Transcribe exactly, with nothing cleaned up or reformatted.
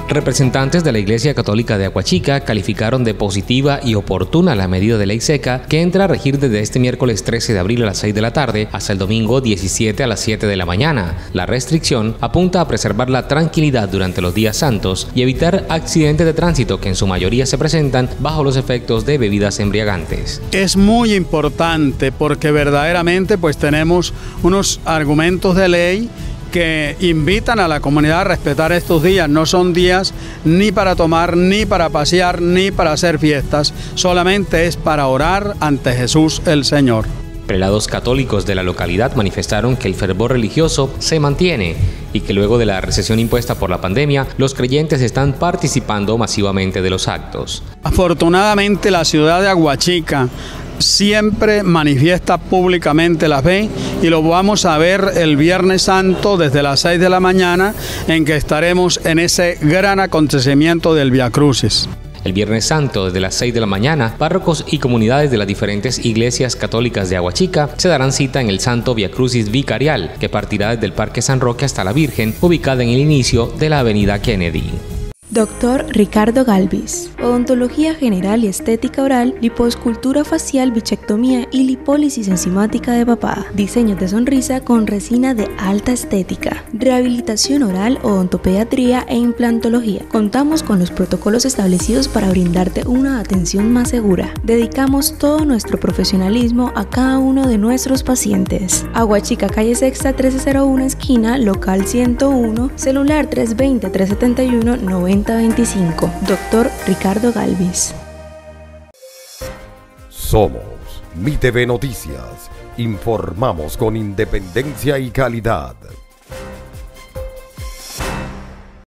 Representantes de la Iglesia Católica de Aguachica calificaron de positiva y oportuna la medida de ley seca que entra a regir desde este miércoles trece de abril a las seis de la tarde hasta el domingo diecisiete a las siete de la mañana. La restricción apunta a preservar la tranquilidad durante los días santos y evitar accidentes de tránsito que en su mayoría se presentan bajo los efectos de bebidas embriagantes. Es muy importante porque verdaderamente pues tenemos unos argumentos de ley que invitan a la comunidad a respetar estos días. No son días ni para tomar, ni para pasear, ni para hacer fiestas, solamente es para orar ante Jesús el Señor. Prelados católicos de la localidad manifestaron que el fervor religioso se mantiene y que luego de la recesión impuesta por la pandemia, los creyentes están participando masivamente de los actos. Afortunadamente la ciudad de Aguachica siempre manifiesta públicamente la fe y lo vamos a ver el Viernes Santo desde las seis de la mañana en que estaremos en ese gran acontecimiento del Vía Crucis. El Viernes Santo, desde las seis de la mañana, párrocos y comunidades de las diferentes iglesias católicas de Aguachica se darán cita en el Santo Vía Crucis Vicarial, que partirá desde el Parque San Roque hasta la Virgen, ubicada en el inicio de la avenida Kennedy. Doctor Ricardo Galvis. Odontología general y estética oral, lipoescultura facial, bichectomía y lipólisis enzimática de papada. Diseños de sonrisa con resina de alta estética. Rehabilitación oral, odontopediatría e implantología. Contamos con los protocolos establecidos para brindarte una atención más segura. Dedicamos todo nuestro profesionalismo a cada uno de nuestros pacientes. Aguachica, calle Sexta trece cero uno, esquina, local ciento uno, celular tres dos cero, tres siete uno, nueve cero dos cinco. Doctor Ricardo Galvis. Somos Mi T V Noticias. Informamos con independencia y calidad.